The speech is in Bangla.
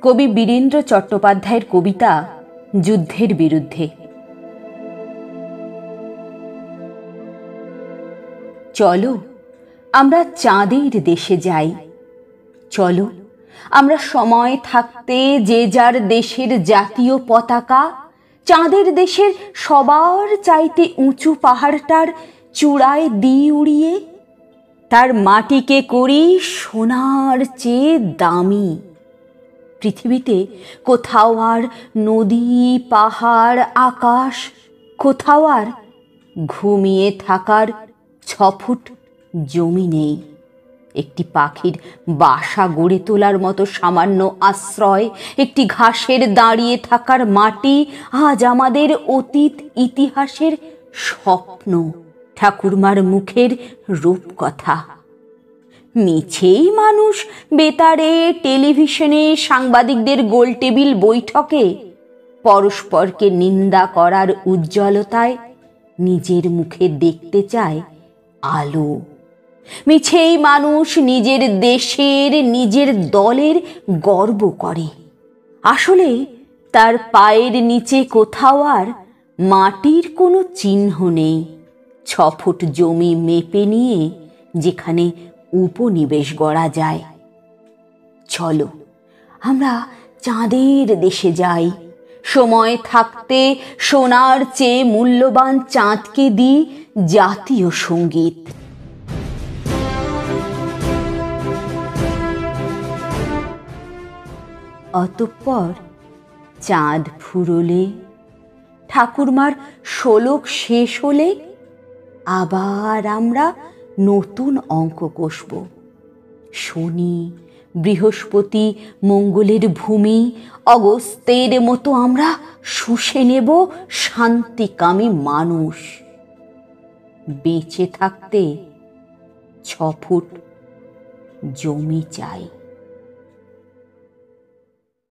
কবি বীরেন্দ্র চট্টোপাধ্যায়ের কবিতা যুদ্ধের বিরুদ্ধে। চলো আমরা চাঁদের দেশে যাই, চলো আমরা সময় থাকতে যে যার দেশের জাতীয় পতাকা চাঁদের দেশের সবার চাইতে উঁচু পাহাড়টার চূড়ায় দিই উড়িয়ে, তার মাটিকে করি সোনার চেয়ে দামি। পৃথিবীতে কোথাও আর নদী পাহাড় আকাশ, কোথাও আর ঘুমিয়ে থাকার 6 ফুট জমি নেই। একটি পাখির বাসা গড়ে তোলার মতো সামান্য আশ্রয়, একটি ঘাসের দাঁড়িয়ে থাকার মাটি আজ আমাদের অতীত ইতিহাসের স্বপ্ন, ঠাকুরমার মুখের রূপকথা। মিছেই মানুষ বেতারে টেলিভিশনে সাংবাদিকদের গোলটেবিল বৈঠকে পরস্পরকে নিন্দা করার উজ্জ্বলতায় নিজের মুখে দেখতে চায় আলো। মিছেই মানুষ নিজের দেশের নিজের দলের গর্ব করে। আসলে তার পায়ের নিচে কোথাও আর মাটির কোনো চিহ্ন নেই। 6 ফুট জমি মেপে নিয়ে যেখানে উপনিবেশ গড়া যায়। চলো আমরা চাঁদের দেশে যাই, সময় থাকতে সোনার চেয়ে মূল্যবান চাঁদকে দিই জাতীয় সঙ্গীত। অতঃপর চাঁদ ফুরোলে, ঠাকুরমার শোলক শেষ হলে আবার আমরা নতুন অঙ্ক কষব। শনি বৃহস্পতি মঙ্গলের ভূমি অগস্ত্যের মতো আমরা শুষে নেব শান্তিকামী মানুষ। বেঁচে থাকতে 6 ফুট জমি চাই।